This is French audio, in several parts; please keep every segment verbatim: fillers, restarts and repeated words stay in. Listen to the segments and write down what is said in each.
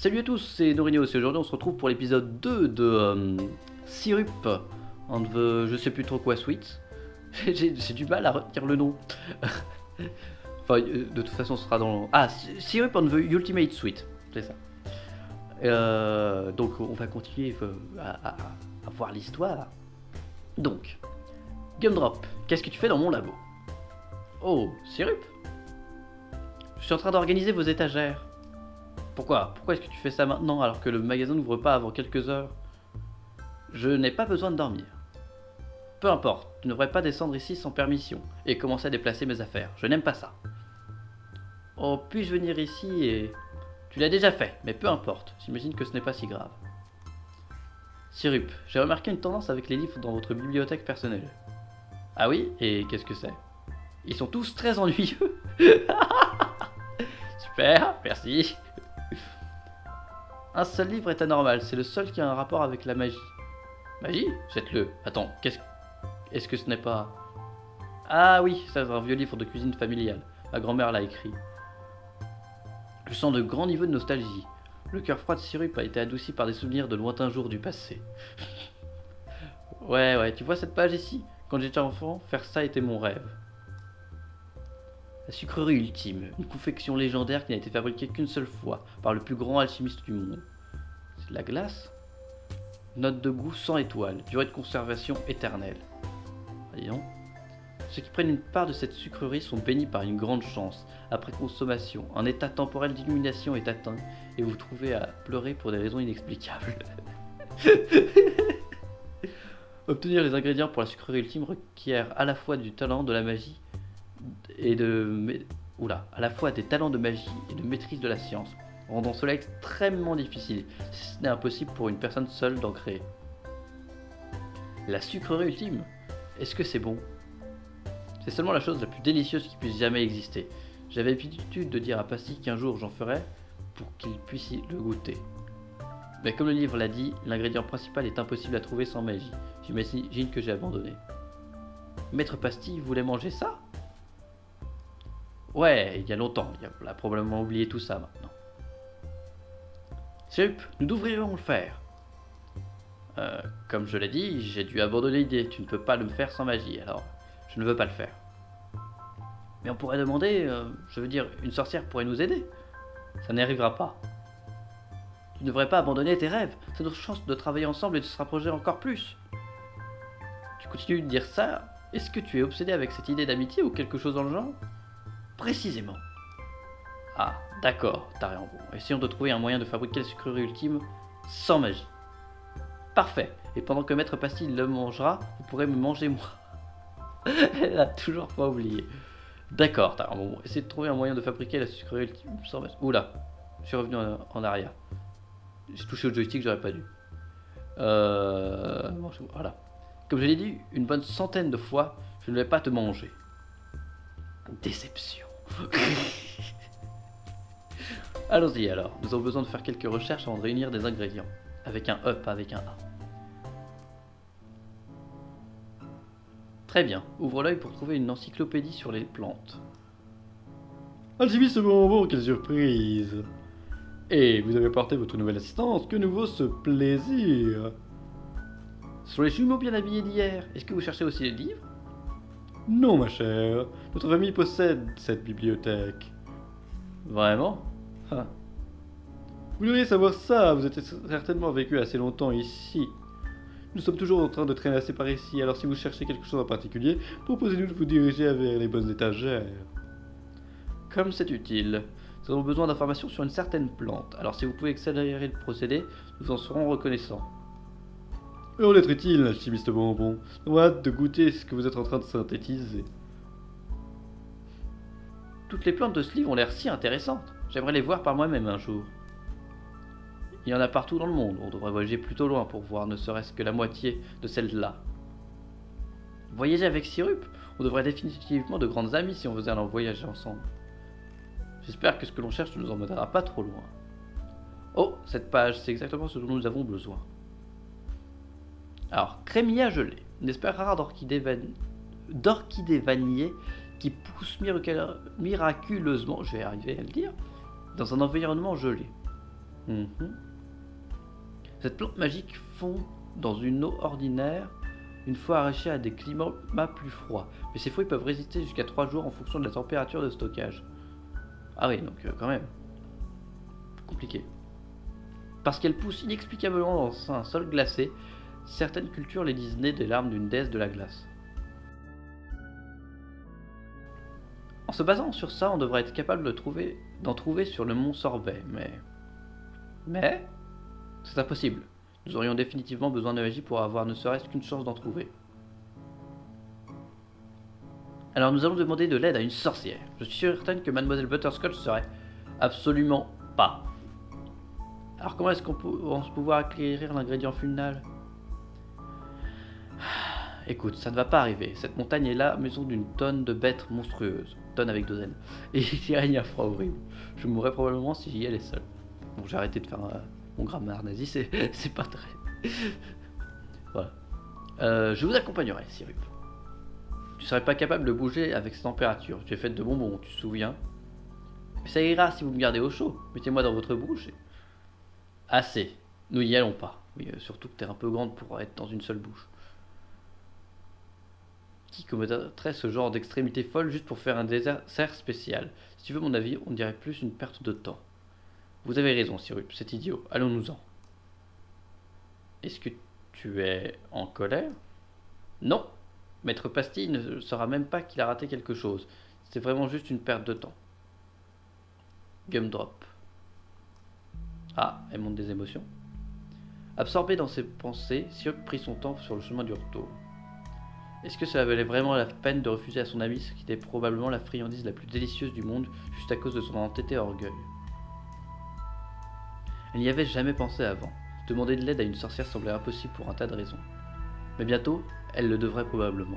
Salut à tous, c'est Norino, et aujourd'hui on se retrouve pour l'épisode deux de euh, Syrup and the je sais plus trop quoi Sweet. J'ai du mal à retenir le nom. Enfin, euh, de toute façon ce sera dans... Ah, Syrup and the Ultimate Sweet, c'est ça. Euh, donc on va continuer euh, à, à, à voir l'histoire. Donc, Gumdrop, qu'est-ce que tu fais dans mon labo? Oh, Syrup? Je suis en train d'organiser vos étagères. Pourquoi? Pourquoi est-ce que tu fais ça maintenant alors que le magasin n'ouvre pas avant quelques heures? Je n'ai pas besoin de dormir. Peu importe, tu ne devrais pas descendre ici sans permission et commencer à déplacer mes affaires. Je n'aime pas ça. Oh, puis-je venir ici et... Tu l'as déjà fait, mais peu importe. J'imagine que ce n'est pas si grave. Syrup, j'ai remarqué une tendance avec les livres dans votre bibliothèque personnelle. Ah oui? Et qu'est-ce que c'est? Ils sont tous très ennuyeux. Super, merci. Un seul livre est anormal, c'est le seul qui a un rapport avec la magie. Magie? Jette-le. Attends, qu'est-ce... Est-ce que ce n'est pas... Ah oui, c'est un vieux livre de cuisine familiale. Ma grand-mère l'a écrit. Je sens de grands niveaux de nostalgie. Le cœur froid de Syrup a été adouci par des souvenirs de lointains jours du passé. Ouais, ouais, tu vois cette page ici? Quand j'étais enfant, faire ça était mon rêve. La sucrerie ultime, une confection légendaire qui n'a été fabriquée qu'une seule fois par le plus grand alchimiste du monde. C'est de la glace? Note de goût cent étoiles, durée de conservation éternelle. Voyons. Ceux qui prennent une part de cette sucrerie sont bénis par une grande chance. Après consommation, un état temporel d'illumination est atteint et vous vous trouvez à pleurer pour des raisons inexplicables. Obtenir les ingrédients pour la sucrerie ultime requiert à la fois du talent, de la magie et de... Oula, à la fois des talents de magie et de maîtrise de la science, rendant cela extrêmement difficile, si ce n'est impossible pour une personne seule d'en créer. La sucrerie ultime, est-ce que c'est bon? C'est seulement la chose la plus délicieuse qui puisse jamais exister. J'avais l'habitude de dire à Pasty qu'un jour j'en ferais pour qu'il puisse le goûter. Mais comme le livre l'a dit, l'ingrédient principal est impossible à trouver sans magie. J'imagine que j'ai abandonné. Maître Pasty voulait manger ça? Ouais, il y a longtemps, il a probablement oublié tout ça maintenant. Syrup, nous devrions le faire. Euh, comme je l'ai dit, j'ai dû abandonner l'idée. Tu ne peux pas le faire sans magie, alors je ne veux pas le faire. Mais on pourrait demander, euh, je veux dire, une sorcière pourrait nous aider. Ça n'y arrivera pas. Tu ne devrais pas abandonner tes rêves. C'est notre chance de travailler ensemble et de se rapprocher encore plus. Tu continues de dire ça? Est-ce que tu es obsédé avec cette idée d'amitié ou quelque chose dans le genre? Précisément. Ah, d'accord, t'as rien. Bon, essayons de trouver un moyen de fabriquer la sucrerie ultime sans magie. Parfait. Et pendant que Maître Pasty le mangera, vous pourrez me manger moi. Elle a toujours pas oublié. D'accord, t'as bon, essayez de trouver un moyen de fabriquer la sucrerie ultime sans magie. Oula, je suis revenu en, en arrière. J'ai touché au joystick, j'aurais pas dû. Euh... Voilà. Comme je l'ai dit une bonne centaine de fois, je ne vais pas te manger. Déception. Allons-y alors, nous avons besoin de faire quelques recherches avant de réunir des ingrédients. Avec un E, pas avec un A. Très bien, ouvre l'œil pour trouver une encyclopédie sur les plantes. Alchimiste bonbon, quelle surprise! Et vous avez porté votre nouvelle assistance, que nous vaut ce plaisir? Ce sont les jumeaux bien habillés d'hier. Est-ce que vous cherchez aussi les livres? Non, ma chère. Notre famille possède cette bibliothèque. Vraiment? Ah. Vous devriez savoir ça, vous êtes certainement vécu assez longtemps ici. Nous sommes toujours en train de traîner assez par ici, alors si vous cherchez quelque chose en particulier, proposez-nous de vous diriger vers les bonnes étagères. Comme c'est utile. Nous avons besoin d'informations sur une certaine plante, alors si vous pouvez accélérer le procédé, nous en serons reconnaissants. Heureux d'être utile, alchimiste bonbon. Nous avons hâte de goûter ce que vous êtes en train de synthétiser. Toutes les plantes de ce livre ont l'air si intéressantes. J'aimerais les voir par moi-même un jour. Il y en a partout dans le monde. On devrait voyager plutôt loin pour voir ne serait-ce que la moitié de celles-là. Voyager avec Syrup? On devrait définitivement de grandes amies si on faisait un voyage ensemble. J'espère que ce que l'on cherche ne nous emmènera pas trop loin. Oh, cette page, c'est exactement ce dont nous avons besoin. Alors, crémilla gelé, une espèce rare d'orchidée van... vanillée qui pousse miraculeusement, je vais arriver à le dire, dans un environnement gelé. Mhm. Cette plante magique fond dans une eau ordinaire une fois arrachée à des climats plus froids. Mais ces feuilles peuvent résister jusqu'à trois jours en fonction de la température de stockage. Ah oui, donc euh, quand même. Compliqué. Parce qu'elles poussent inexplicablement dans un sol glacé, certaines cultures les disent nées des larmes d'une déesse de la glace. En se basant sur ça, on devrait être capable de trouver, d'en trouver sur le mont Sorbet, mais... Mais... C'est impossible. Nous aurions définitivement besoin de magie pour avoir ne serait-ce qu'une chance d'en trouver. Alors nous allons demander de l'aide à une sorcière. Je suis certaine que Mademoiselle Butterscotch serait absolument pas. Alors comment est-ce qu'on pense pouvoir acquérir l'ingrédient final? Écoute, ça ne va pas arriver. Cette montagne est la maison d'une tonne de bêtes monstrueuses. Tonne avec deux N. Et il règne un froid horrible. Je mourrais probablement si j'y allais seul. Bon, j'ai arrêté de faire euh, mon grammaire nazi, c'est pas très... Voilà. Euh, je vous accompagnerai, Sirup. Tu serais pas capable de bouger avec cette température. Tu es faite de bonbons, tu te souviens? Mais ça ira si vous me gardez au chaud. Mettez-moi dans votre bouche. Et... Assez. Nous n'y allons pas. Oui, euh, surtout que t'es un peu grande pour être dans une seule bouche. Qui commettrait ce genre d'extrémité folle juste pour faire un dessert spécial? Si tu veux mon avis, on dirait plus une perte de temps. Vous avez raison, Sirup, c'est idiot. Allons-nous-en. Est-ce que tu es en colère? Non. Maître Pastille ne saura même pas qu'il a raté quelque chose. C'est vraiment juste une perte de temps. Gumdrop. Ah, elle montre des émotions. Absorbé dans ses pensées, Sirup prit son temps sur le chemin du retour. Est-ce que cela valait vraiment la peine de refuser à son ami ce qui était probablement la friandise la plus délicieuse du monde, juste à cause de son entêté orgueil? Elle n'y avait jamais pensé avant. Demander de l'aide à une sorcière semblait impossible pour un tas de raisons. Mais bientôt, elle le devrait probablement.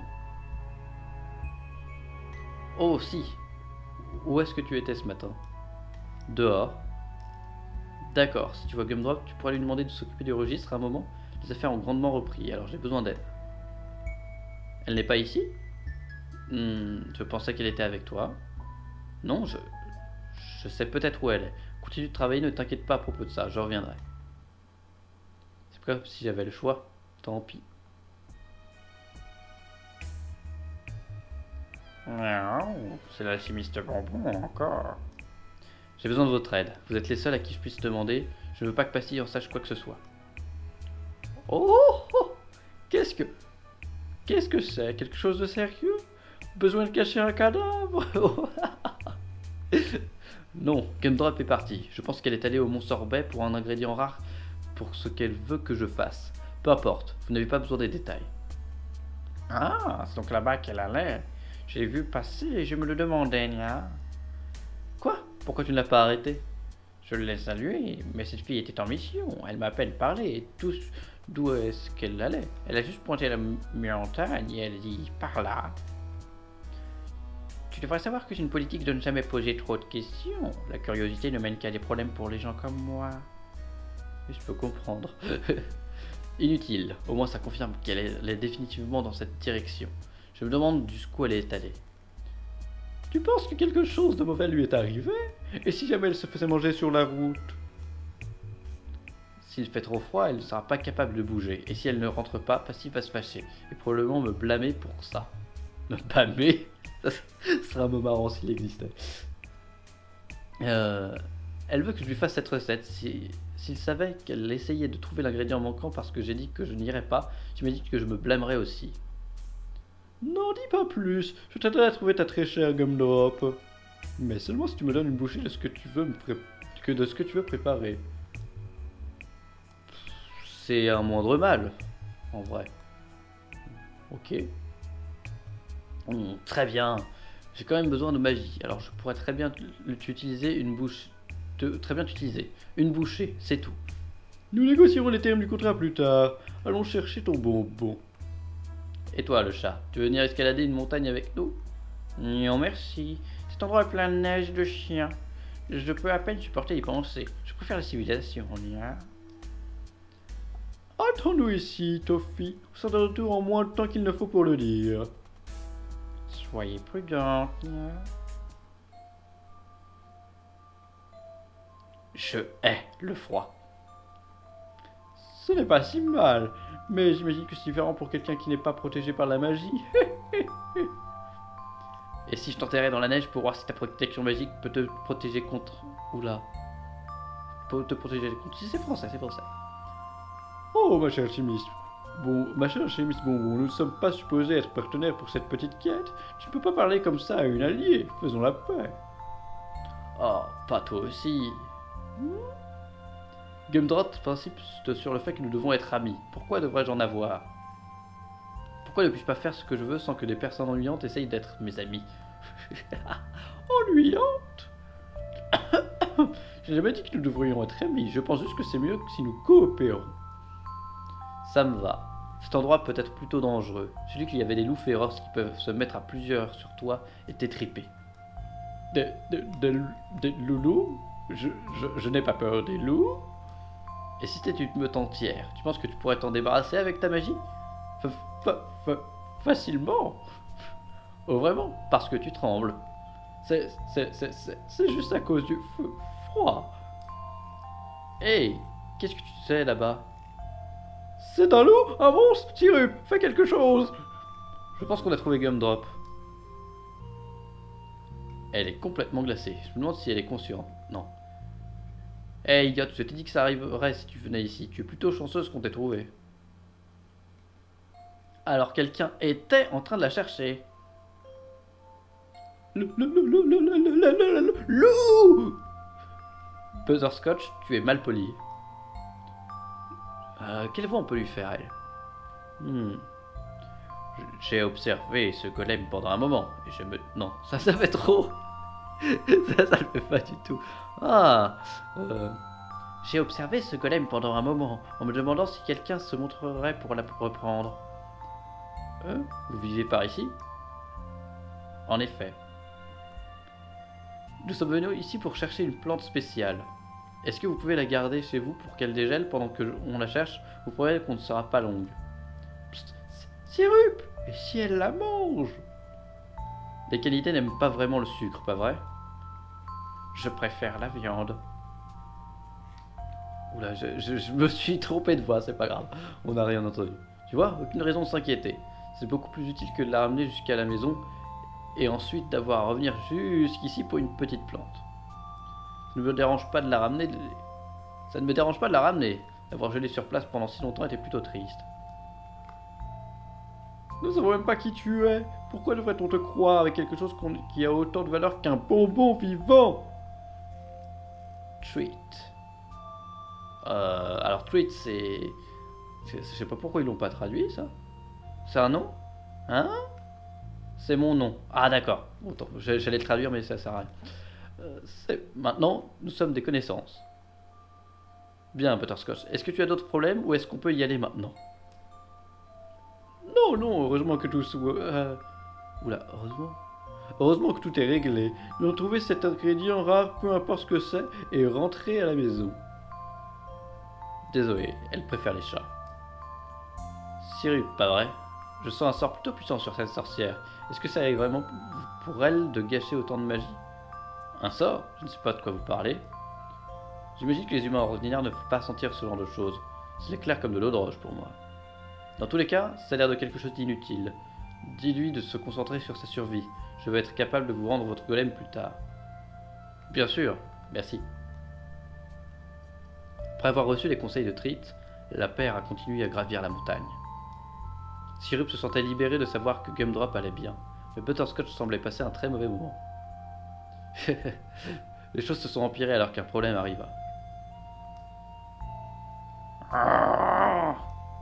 Oh si! Où est-ce que tu étais ce matin? Dehors. D'accord, si tu vois Gumdrop, tu pourrais lui demander de s'occuper du registre à un moment. Les affaires ont grandement repris, alors j'ai besoin d'aide. Elle n'est pas ici? hmm, Je pensais qu'elle était avec toi. Non, je... Je sais peut-être où elle est. Continue de travailler, ne t'inquiète pas à propos de ça, je reviendrai. C'est comme si j'avais le choix. Tant pis. C'est l'alchimiste bonbon encore. J'ai besoin de votre aide. Vous êtes les seuls à qui je puisse demander. Je ne veux pas que Pastille en sache quoi que ce soit. Oh, oh Qu'est-ce que... Qu'est-ce que c'est? Quelque chose de sérieux? Besoin de cacher un cadavre? Non, Gumdrop est partie. Je pense qu'elle est allée au Mont Sorbet pour un ingrédient rare pour ce qu'elle veut que je fasse. Peu importe, vous n'avez pas besoin des détails. Ah, c'est donc là-bas qu'elle allait. J'ai vu passer et je me le demandais, nia. Quoi? Pourquoi tu ne l'as pas arrêtée? Je l'ai saluée, mais cette fille était en mission. Elle m'a à peine parlé et tous d'où est-ce qu'elle allait. Elle a juste pointé la montagne et elle dit par là. Tu devrais savoir que c'est une politique de ne jamais poser trop de questions. La curiosité ne mène qu'à des problèmes pour les gens comme moi. Je peux comprendre. Inutile. Au moins ça confirme qu'elle est, est définitivement dans cette direction. Je me demande jusqu'où elle est allée. Tu penses que quelque chose de mauvais lui est arrivé? Et si jamais elle se faisait manger sur la route? S'il fait trop froid, elle ne sera pas capable de bouger. Et si elle ne rentre pas, Pastille va se fâcher. Et probablement me blâmer pour ça. Me blâmer? Ce serait un mot marrant s'il existait. Euh, elle veut que je lui fasse cette recette. Si, s'il savait qu'elle essayait de trouver l'ingrédient manquant parce que j'ai dit que je n'irais pas, je me dis que je me blâmerais aussi. N'en dis pas plus. Je t'aiderai à trouver ta très chère Gumdrop. Mais seulement si tu me donnes une bouchée de ce que tu veux me pré... que de ce que tu veux préparer. C'est un moindre mal, en vrai. Ok. Mmh, très bien. J'ai quand même besoin de magie. Alors je pourrais très bien t'utiliser une bouche... Te... Très bien t'utiliser. Une bouchée, c'est tout. Nous négocierons les termes du contrat plus tard. Allons chercher ton bonbon. Et toi, le chat, tu veux venir escalader une montagne avec nous? Non merci. Cet endroit est plein de neige de chiens. Je peux à peine supporter y penser. Je préfère la civilisation, nia. Attends-nous ici, Toffee. Vous serez de retour en moins de temps qu'il ne faut pour le dire. Soyez prudent, nia. Je hais le froid. Ce n'est pas si mal, mais j'imagine que c'est différent pour quelqu'un qui n'est pas protégé par la magie. Et si je t'enterrais dans la neige pour voir si ta protection magique peut te protéger contre... Oula. Peut te protéger contre... Si c'est français, c'est français. Oh, ma chère chimiste. Bon, ma chère chimiste, bon, nous ne sommes pas supposés être partenaires pour cette petite quête. Tu ne peux pas parler comme ça à une alliée. Faisons la paix. Oh, pas toi aussi. Gumdrop principe sur le fait que nous devons être amis. Pourquoi devrais-je en avoir? Pourquoi ne puis-je pas faire ce que je veux sans que des personnes ennuyantes essayent d'être mes amis? Ennuyante? J'ai jamais dit que nous devrions être amis. Je pense juste que c'est mieux que si nous coopérons. Ça me va. Cet endroit peut être plutôt dangereux. J'ai lu qu'il y avait des loups féroces qui peuvent se mettre à plusieurs sur toi et t'étriper. Des, des, des, des loulous? Je, je, je n'ai pas peur des loups. Et si t'étais une meute entière, tu penses que tu pourrais t'en débarrasser avec ta magie? Fa, fa, fa, Facilement. Oh vraiment? Parce que tu trembles. C'est, c'est, c'est, c'est, c'est juste à cause du feu froid. Hey, qu'est-ce que tu sais là-bas? C'est un loup? Un monstre? Sirup, fais quelque chose! Je pense qu'on a trouvé Gumdrop. Elle est complètement glacée. Je me demande si elle est consciente. Non. Hey, idiot, je t'ai dit que ça arriverait si tu venais ici. Tu es plutôt chanceuse qu'on t'ait trouvé. Alors quelqu'un était en train de la chercher. Le, le, le, le, le, le, le, le, le, loup! Butterscotch, tu es mal poli. Euh, quelle voix on peut lui faire, elle? Hmm. J'ai observé ce golem pendant un moment, et je me... Non, ça, ça fait trop. ça, ça le fait pas du tout. Ah euh... J'ai observé ce golem pendant un moment, en me demandant si quelqu'un se montrerait pour la reprendre. Euh, vous vivez par ici? En effet. Nous sommes venus ici pour chercher une plante spéciale. Est-ce que vous pouvez la garder chez vous pour qu'elle dégèle pendant que on la cherche? Vous pourrez qu'on ne sera pas longue. Psst, Sirup! Et si elle la mange? Les qualités n'aiment pas vraiment le sucre, pas vrai? Je préfère la viande. Oula, je, je, je me suis trompé de voix, c'est pas grave. On n'a rien entendu. Tu vois, aucune raison de s'inquiéter. C'est beaucoup plus utile que de la ramener jusqu'à la maison et ensuite d'avoir à revenir jusqu'ici pour une petite plante. Ça ne me dérange pas de la ramener. Ça ne me dérange pas de la ramener. D'avoir gelé sur place pendant si longtemps était plutôt triste. Nous savons même pas qui tu es. Pourquoi devrait-on te croire avec quelque chose qu'on, qui a autant de valeur qu'un bonbon vivant? Treat. Euh, alors treat c'est... Je sais pas pourquoi ils l'ont pas traduit ça. C'est un nom? Hein? C'est mon nom. Ah d'accord. Autant, j'allais le traduire mais ça sert à rien. Euh, Maintenant, nous sommes des connaissances. Bien, Butterscotch. Est-ce que tu as d'autres problèmes ou est-ce qu'on peut y aller maintenant? Non, non, heureusement que tout soit... Euh... Oula, heureusement. Heureusement que tout est réglé. Nous avons trouvé cet ingrédient rare, peu importe ce que c'est, et rentré à la maison. Désolé, elle préfère les chats. Sirup, pas vrai? Je sens un sort plutôt puissant sur cette sorcière. Est-ce que ça arrive vraiment pour elle de gâcher autant de magie? Un sort? Je ne sais pas de quoi vous parlez. J'imagine que les humains ordinaires ne peuvent pas sentir ce genre de choses. C'est clair comme de l'eau de roche pour moi. Dans tous les cas, ça a l'air de quelque chose d'inutile. Dis-lui de se concentrer sur sa survie. Je vais être capable de vous rendre votre golem plus tard. Bien sûr, merci. Après avoir reçu les conseils de Treat, la paire a continué à gravir la montagne. Sirup se sentait libéré de savoir que Gumdrop allait bien, mais Butterscotch semblait passer un très mauvais moment. Les choses se sont empirées alors qu'un problème arriva. Un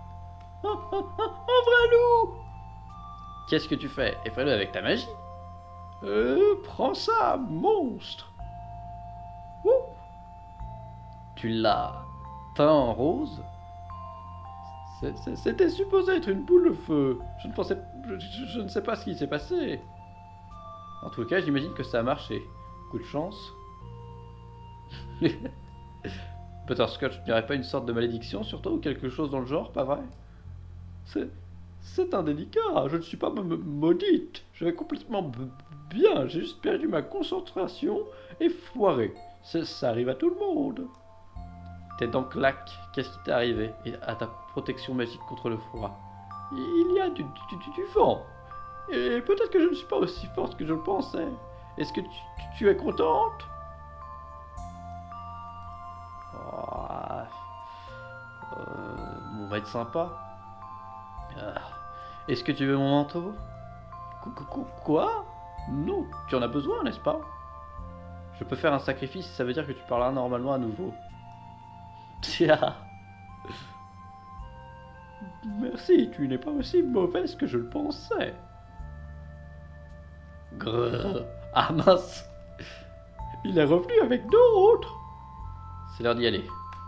vrai loup! Qu'est-ce que tu fais? Effraie-le avec ta magie? Euh, prends ça, monstre! Ouh. Tu l'as teint en rose? C'était supposé être une boule de feu. Je ne pensais... Je, je, je ne sais pas ce qui s'est passé. En tout cas, j'imagine que ça a marché. Coup de chance. Butterscotch n'aurait pas une sorte de malédiction sur toi ou quelque chose dans le genre, pas vrai? C'est... C'est indélicat. Je ne suis pas maudite. Je vais complètement bien. J'ai juste perdu ma concentration et foiré. Ça, ça arrive à tout le monde. Tes dents claquent. Qu'est-ce qui t'est arrivé? Et à ta protection magique contre le froid? Il y a du, du, du, du vent. Et peut-être que je ne suis pas aussi forte que je le pensais. Est-ce que tu, tu, tu es contente? Oh, euh, on va être sympa. Ah. Est-ce que tu veux mon manteau? Quoi? Non, tu en as besoin, n'est-ce pas? Je peux faire un sacrifice, ça veut dire que tu parleras normalement à nouveau. Tiens. Merci, tu n'es pas aussi mauvaise que je le pensais. Grrr. Ah mince. Il est revenu avec d'autres. C'est l'heure d'y aller.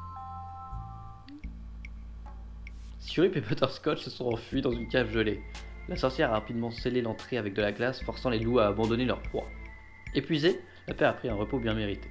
Sirup et Butterscotch se sont enfuis dans une cave gelée. La sorcière a rapidement scellé l'entrée avec de la glace, forçant les loups à abandonner leur proie. Épuisé, la paire a pris un repos bien mérité.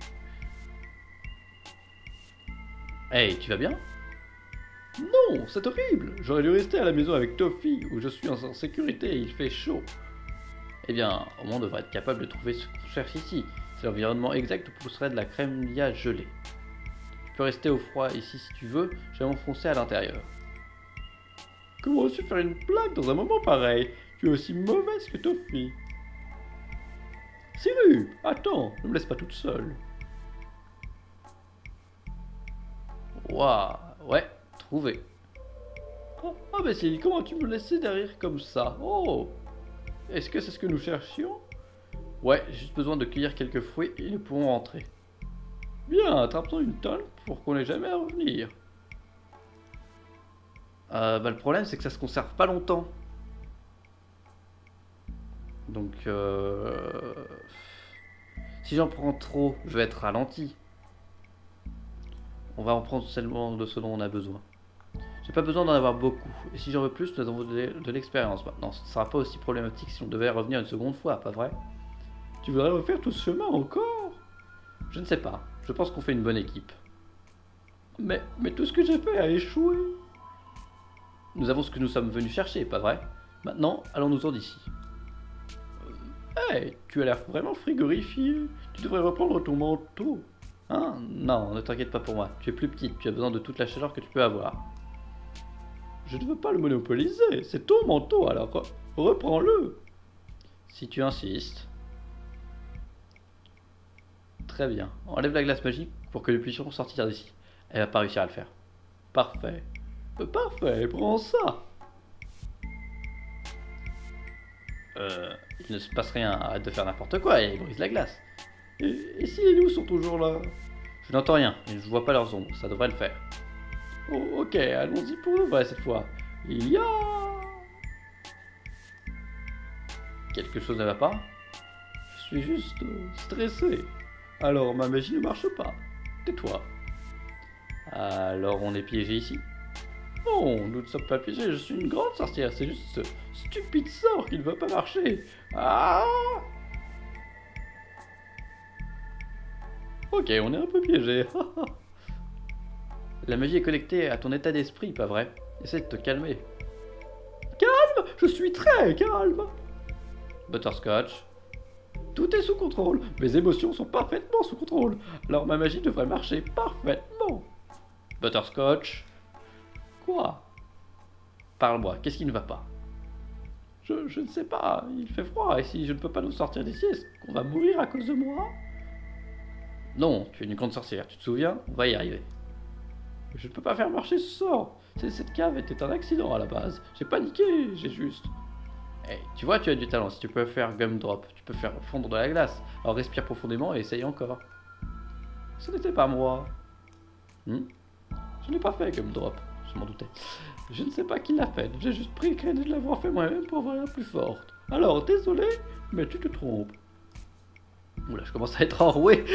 Hey, tu vas bien? Non, c'est horrible. J'aurais dû rester à la maison avec Toffee, où je suis en sécurité et il fait chaud. Eh bien, au moins on devrait être capable de trouver ce qu'on cherche ici. C'est l'environnement exact où pousserait de la crémia gelée. Tu peux rester au froid ici si tu veux, je vais m'enfoncer à l'intérieur. Comment oses-tu faire une blague dans un moment pareil? Tu es aussi mauvaise que Toffee. Sirup, attends, ne me laisse pas toute seule. Waouh, ouais, trouvé. Oh, ah mais si, comment tu me laissais derrière comme ça? Oh, est-ce que c'est ce que nous cherchions? Ouais, j'ai juste besoin de cueillir quelques fruits et nous pourrons rentrer. Bien, attrape-toi une tonne pour qu'on n'ait jamais à revenir. Euh, bah le problème c'est que ça se conserve pas longtemps. Donc euh... si j'en prends trop, je vais être ralenti. On va en prendre seulement de ce dont on a besoin. J'ai pas besoin d'en avoir beaucoup. Et si j'en veux plus, nous avons de, de l'expérience maintenant. Ce ne sera pas aussi problématique si on devait revenir une seconde fois, pas vrai? Tu voudrais refaire tout ce chemin encore? Je ne sais pas. Je pense qu'on fait une bonne équipe. Mais, mais tout ce que j'ai fait a échoué. Nous avons ce que nous sommes venus chercher, pas vrai? Maintenant, allons-nous-en d'ici. Hé, hey, tu as l'air vraiment frigorifié. Tu devrais reprendre ton manteau. Hein? Non, ne t'inquiète pas pour moi. Tu es plus petite, tu as besoin de toute la chaleur que tu peux avoir. Je ne veux pas le monopoliser. C'est ton manteau, alors reprends-le. Si tu insistes. Très bien. Enlève la glace magique pour que nous puissions sortir d'ici. Elle va pas réussir à le faire. Parfait. Parfait, prends ça. Euh, il ne se passe rien, arrête de faire n'importe quoi et brise la glace. Et, et si les loups sont toujours là? Je n'entends rien et je vois pas leurs ombres, ça devrait le faire. Oh, ok, allons-y pour le vrai cette fois. Il y a... Quelque chose ne va pas? Je suis juste euh, stressé. Alors ma magie ne marche pas. Tais-toi. Alors on est piégé ici? Non, nous ne sommes pas piégés, je suis une grande sorcière, c'est juste ce stupide sort qui ne veut pas marcher. Ah! Ok, on est un peu piégé. La magie est connectée à ton état d'esprit, pas vrai? Essaie de te calmer. Calme! Je suis très calme! Butterscotch. Tout est sous contrôle. Mes émotions sont parfaitement sous contrôle. Alors ma magie devrait marcher parfaitement. Butterscotch. Quoi? Parle-moi, qu'est-ce qui ne va pas? je, je ne sais pas, il fait froid et si je ne peux pas nous sortir d'ici, est-ce qu'on va mourir à cause de moi? Non, tu es une grande sorcière, tu te souviens? On va y arriver. Je ne peux pas faire marcher ce sort. Cette cave était un accident à la base. J'ai paniqué, j'ai juste... Hey, tu vois, tu as du talent, si tu peux faire gumdrop, tu peux faire fondre de la glace. Alors respire profondément et essaye encore. Ce n'était pas moi. Hmm? Je n'ai pas fait gumdrop, je m'en doutais. Je ne sais pas qui l'a fait, j'ai juste pris le crédit de l'avoir fait moi-même pour avoir la plus forte. Alors, désolé, mais tu te trompes. Oula, je commence à être enroué.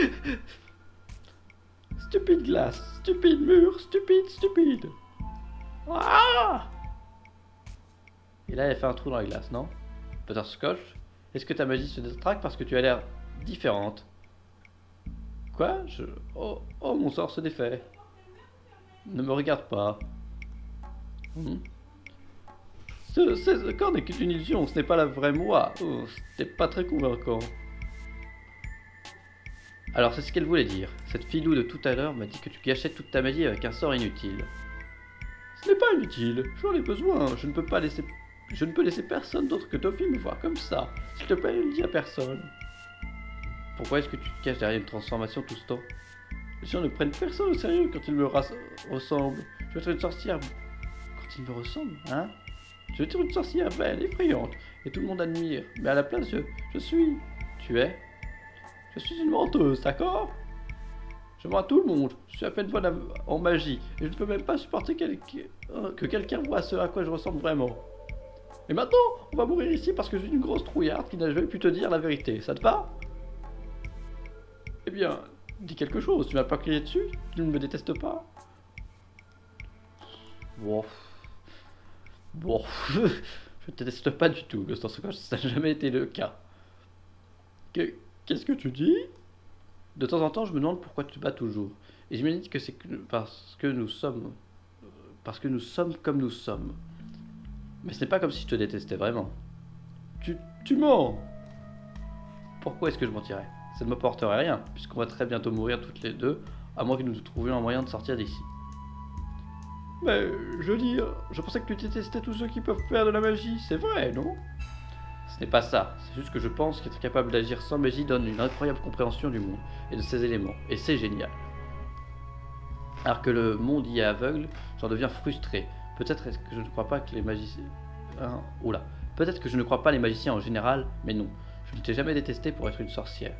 Stupide glace, stupide mur, stupide, stupide. Ah! Et là, elle fait un trou dans la glace, non? Butterscotch, est-ce que ta magie se détraque parce que tu as l'air différente? Quoi? Je... Oh, oh, mon sort se défait. Ne me regarde pas. Hmm. Ce, ce corps n'est qu'une illusion, ce n'est pas la vraie moi. Oh, c'était pas très convaincant. Alors c'est ce qu'elle voulait dire. Cette filou de tout à l'heure m'a dit que tu gâchais toute ta magie avec un sort inutile. Ce n'est pas inutile, j'en ai besoin, je ne peux pas laisser... Je ne peux laisser personne d'autre que Toffee me voir comme ça. S'il te plaît, ne le dis à personne. Pourquoi est-ce que tu te caches derrière une transformation tout ce temps? Les gens ne prennent personne au sérieux quand ils me ressemblent. Je vais être une sorcière... Quand ils me ressemblent, hein? Je vais être une sorcière belle, effrayante, et tout le monde admire. Mais à la place, je, je suis... Tu es? Je suis une menteuse, d'accord? Je mens à tout le monde, je suis à peine bonne à... en magie, et je ne peux même pas supporter quel... que quelqu'un voit ce à quoi je ressemble vraiment. Et maintenant, on va mourir ici parce que je suis une grosse trouillarde qui n'a jamais pu te dire la vérité, ça te va? Eh bien, dis quelque chose, tu m'as pas crié dessus? Tu ne me détestes pas? Bon... Bon... je ne te déteste pas du tout, Ghost Scotch, ça n'a jamais été le cas. Qu'est-ce que tu dis? De temps en temps, je me demande pourquoi tu te bats toujours. Et je me dis que c'est parce que nous sommes... Parce que nous sommes comme nous sommes. Mais ce n'est pas comme si je te détestais vraiment. Tu, tu mens. Pourquoi est-ce que je mentirais? Ça ne m'apporterait rien, puisqu'on va très bientôt mourir toutes les deux, à moins que nous trouvions un moyen de sortir d'ici. Mais, je veux dire, je pensais que tu détestais tous ceux qui peuvent faire de la magie, c'est vrai, non? Ce n'est pas ça, c'est juste que je pense qu'être capable d'agir sans magie donne une incroyable compréhension du monde et de ses éléments, et c'est génial. Alors que le monde y est aveugle, j'en deviens frustré. Peut-être est-ce que je ne crois pas que les magiciens... Hein, oula. Peut-être que je ne crois pas les magiciens en général, mais non. Je ne t'ai jamais détesté pour être une sorcière.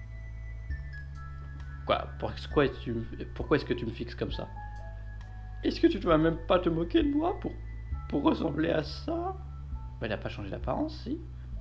Quoi? Pourquoi est-ce pourquoi est-ce que tu me fixes comme ça? Est-ce que tu ne vas même pas te moquer de moi pour, pour ressembler à ça? Bah, il n'a pas changé d'apparence, si.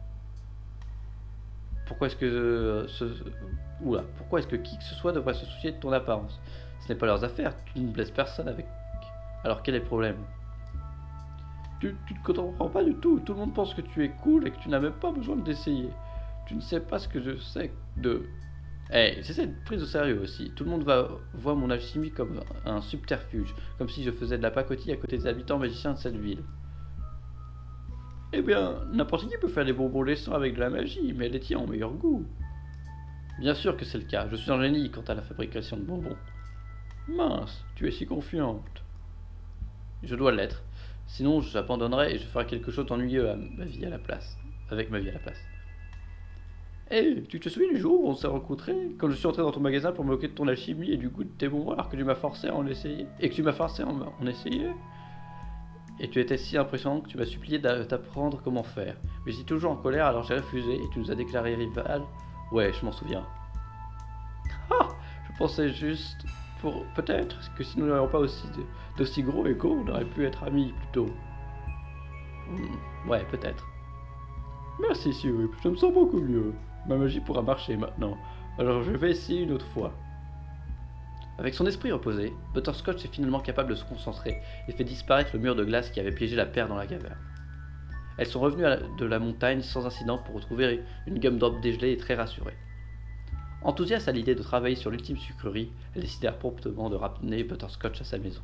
Pourquoi est-ce que... Euh, ce... Oula. Pourquoi est-ce que qui que ce soit devrait se soucier de ton apparence? Ce n'est pas leurs affaires, tu ne blesses personne avec... Alors quel est le problème? Tu, tu ne comprends pas du tout, tout le monde pense que tu es cool et que tu n'as même pas besoin d'essayer. Tu ne sais pas ce que je sais de... Eh, hey, j'essaie de prise au sérieux aussi. Tout le monde va voir mon alchimie comme un subterfuge, comme si je faisais de la pacotille à côté des habitants magiciens de cette ville. Eh bien, n'importe qui peut faire des bonbons laissants avec de la magie, mais les tiens ont meilleur goût. Bien sûr que c'est le cas, je suis un génie quant à la fabrication de bonbons. Mince, tu es si confiante. Je dois l'être. Sinon, j'abandonnerai et je ferai quelque chose d'ennuyeux à ma vie à la place. Avec ma vie à la place. Hé, hey, tu te souviens du jour où on s'est rencontrés? Quand je suis entré dans ton magasin pour me moquer de ton alchimie et du goût de tes bonbons alors que tu m'as forcé à en essayer? Et que tu m'as forcé à en, en essayer? Et tu étais si impressionnant que tu m'as supplié d'apprendre comment faire. Mais j'étais toujours en colère alors j'ai refusé et tu nous as déclaré rival. Ouais, je m'en souviens. Ah, je pensais juste... Pour... Peut-être que si nous n'avions pas aussi d'aussi gros égos, on aurait pu être amis plus tôt. Hmm, ouais, peut-être. Merci Sirup, je me sens beaucoup mieux. Ma magie pourra marcher maintenant, alors je vais essayer une autre fois. Avec son esprit reposé, Butterscotch est finalement capable de se concentrer et fait disparaître le mur de glace qui avait piégé la paire dans la caverne. Elles sont revenues à la, de la montagne sans incident pour retrouver une gumdrop dégelée et très rassurée. Enthousiaste à l'idée de travailler sur l'ultime sucrerie, elles décidèrent promptement de ramener Butterscotch à sa maison.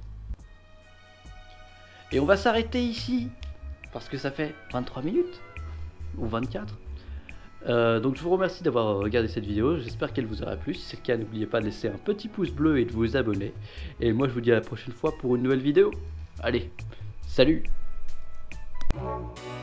Et on va s'arrêter ici, parce que ça fait vingt-trois minutes, ou vingt-quatre. Euh, donc je vous remercie d'avoir regardé cette vidéo, j'espère qu'elle vous aura plu. Si c'est le cas, n'oubliez pas de laisser un petit pouce bleu et de vous abonner. Et moi je vous dis à la prochaine fois pour une nouvelle vidéo. Allez, salut!